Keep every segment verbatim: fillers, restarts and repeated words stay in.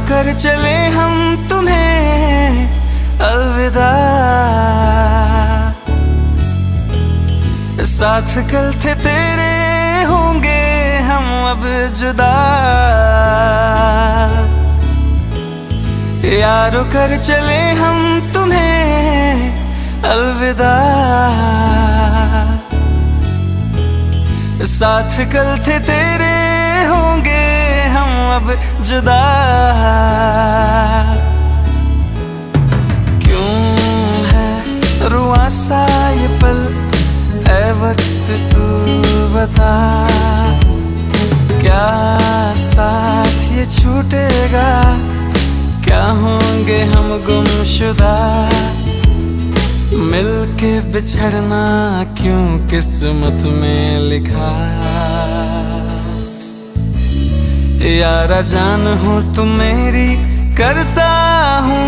कर चले हम तुम्हें अलविदा। साथ कल थे तेरे, होंगे हम अब जुदा। यारो कर चले हम तुम्हें अलविदा। साथ कल थे तेरे, होंगे हम अब जुदा। क्यों है रुआ सा ये पल, ऐ वक्त तू बता। क्या साथ ये छूटेगा, क्या होंगे हम गुमशुदा। मिलके बिछड़ना क्यों किस्मत में लिखा। यारा जान हो तुम मेरी, करता हूँ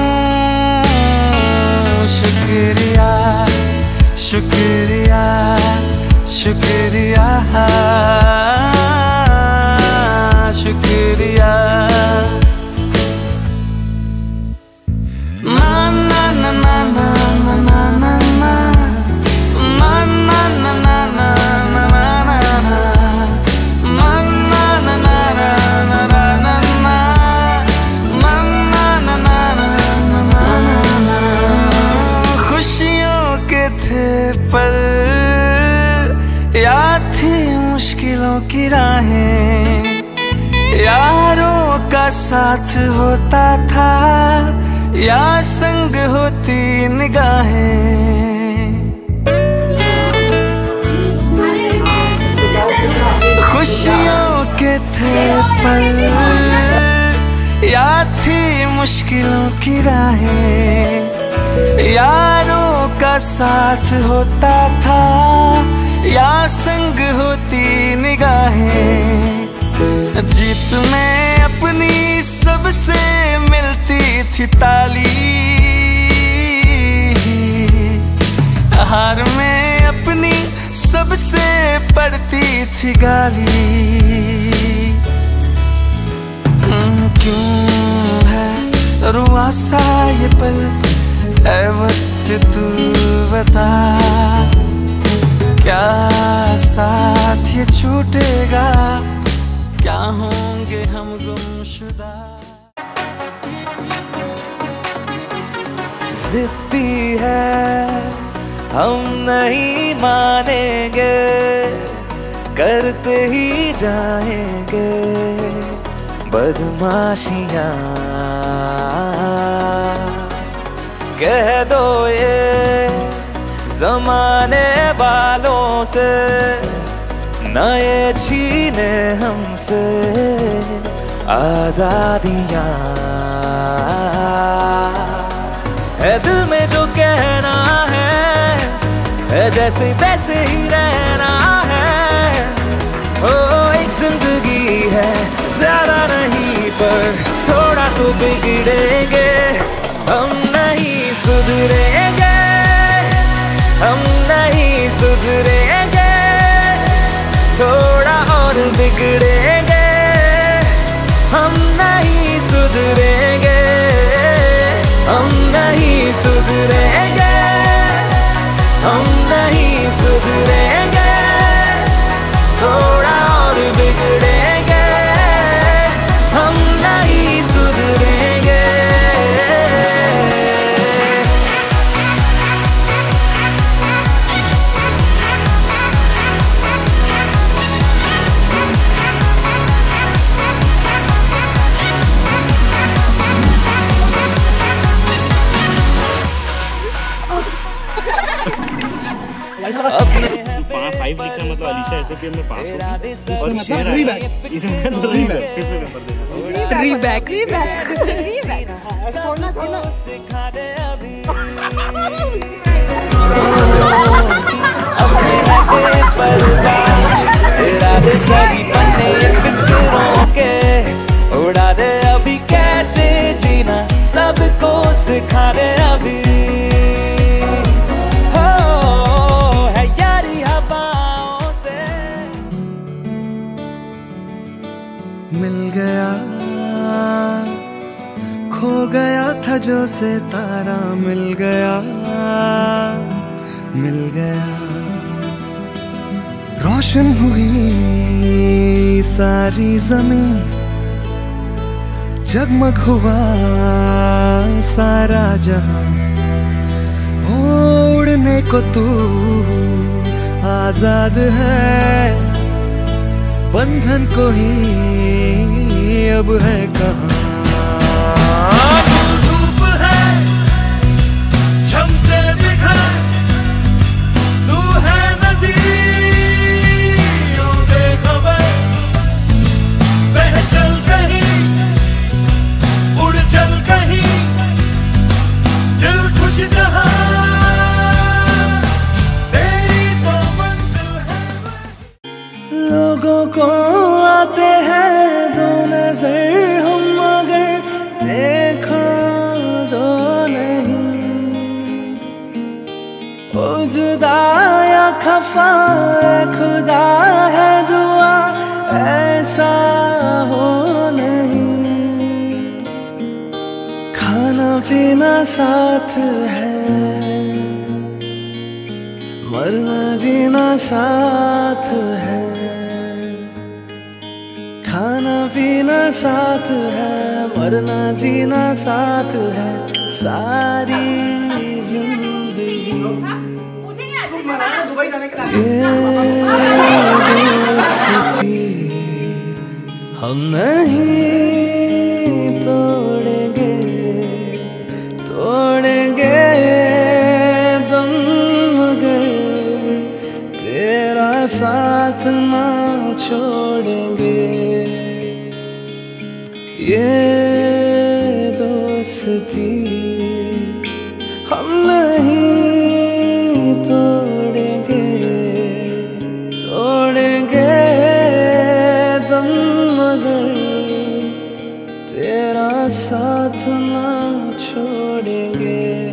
शुक्रिया शुक्रिया शुक्रिया शुक्रिया। ना ना ना ना ना ना ना ना ना ना ना ना ना पल, याद थी मुश्किलों की राहें। यारों का साथ होता था, या संग होती निगाहें। खुशियों के थे पल, याद थी मुश्किलों की राहें। यारों का साथ होता था, या संग होती निगाहें। जीत में अपनी सबसे मिलती थी ताली, हार में अपनी सबसे पड़ती थी गाली। क्यों है रुआ सा ये पल, ऐ वक्त तू बता। क्या साथ ये छूटेगा, क्या होंगे हम गुमशुदा। जिद्दी है हम नहीं मानेंगे, करते ही जाएंगे बदमाशियाँ। कह दो ये जमाने वालों से, न ये छीने हमसे आजादियाँ। है दिल में जो कहना है, है जैसे तैसे ही रहना है। ओ एक जिंदगी है, ज्यादा नहीं पर थोड़ा तो बिगड़ेंगे। हम नहीं सुधरेंगे, हम नहीं सुधरेंगे, थोड़ा और बिगड़ेंगे। हम नहीं सुधरेंगे, हम नहीं सुधरेंगे, हम नहीं सुधरेंगे, थोड़ा और बिगड़ेंगे। हम नहीं सुधरेंगे। फाइव लिखा मतलब अलीशा ऐसे भी में पास होगी और शेर आएगा इसमें तो रीबैक फिर से पेपर देना रीबैक रीबैक रीबैक छोड़ना छोड़ना अपने पर सभी पन्ने फिक्रों के उड़ा दे अभी कैसे जीना सबको सिखा दे अभी। मिल गया खो गया था जो सितारा मिल गया, मिल गया। रोशन हुई सारी जमीन, जगमग हुआ सारा जहां। उड़ने को तू आजाद है, बंधन को ही अब है कहाँ। धूप है झम से बिखर, तू है नदी ओ बेखबर। बह चल कहीं, उड़ चल कहीं, दिल खुश जहां, तेरी तो मंजिल है। लोगों को आते हैं दो नजर, हम मगर देखो दो नहीं। ओ जुदा या खफा खुदा है दुआ, ऐसा हो नहीं। खाना पीना साथ है, मरना जीना साथ है। खाना पीना साथ है, मरना जीना साथ है, सारी जिंदगी। ये दोस्ती हम नहीं तोड़ेंगे, तोड़ेंगे दम मगर तेरा साथ ना छोड़ेंगे। ये दोस्ती हम नहीं तोड़ेंगे, तोड़ेंगे दम मगर तेरा साथ ना छोड़ेंगे।